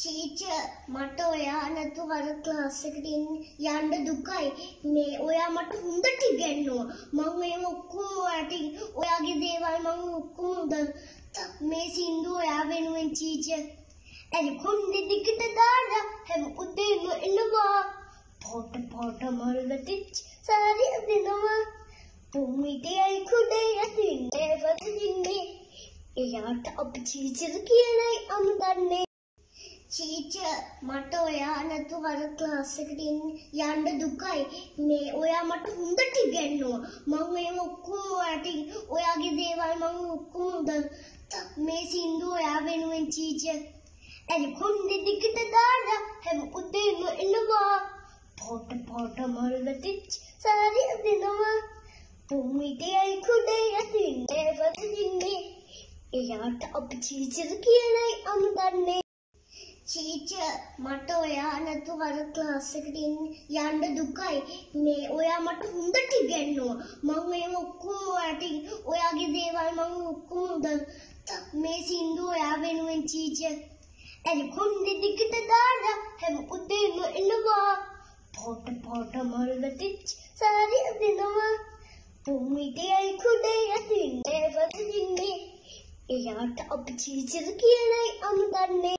Teacher, මට ඔයා නැතුව අර ක්ලාස් එකට යන්න දුකයි. මේ ඔයා මට හොඳට ඉගෙනුවා. මම මේව ඔක්කොම ඔයාගේ දේවල් මම ඔක්කොම මේ සින්දුව ඔයා වෙනුවෙන් ටීචර්. ඇයි කොණ්ඩේ දිගට දාලා හැම උදේම එනවා. පොට මල්ගටිච් සාරිය දෙනවා. පුමිටේ කුඩේ යතින්නේ වදින්නේ. එයාට අපි ටීචර් කියලායි අමුදන්නේ. Teacher, මට ඔයා නැතුව අර ක්ලාස් එකට යන්න දුකයි. මේ ඔයා මට හොඳට ඉගෙනුවා. මම මේව ඔක්කොම ඔයාගේ දේවල් මම ඔක්කොම මේ සින්දුව ඔයා වෙනුවෙන් ටීචර්. ඇයි කොණ්ඩේ දිගට දාලා හැම උදේම එනවා. පොට මල්ගටිච් සාරිය දෙනවා. පුමිටේ කුඩේ යතින්නේ වදින්නේ. එයාට අපි ටීචර් කියලායි අමුදන්නේ. Teacher, මට ඔයා නැතුව අර ක්ලාස් එකට යන්න දුකයි. මේ ඔයා මට හොඳට ඉගෙනුවා. මම මේව ඔක්කොම ඔයාගේ දේවල් මම ඔක්කොම මේ සින්දුව ඔයා වෙනුවෙන් ටීචර්. ඇයි කොණ්ඩේ දිගට දාලා හැම උදේම එනවා. පොට මල්ගටිච් සාරිය දෙනවා. පුමිටේ කුඩේ යතින්නේ වදින්නේ. එයාට අපි ටීචර් කියලායි අමුදන්නේ.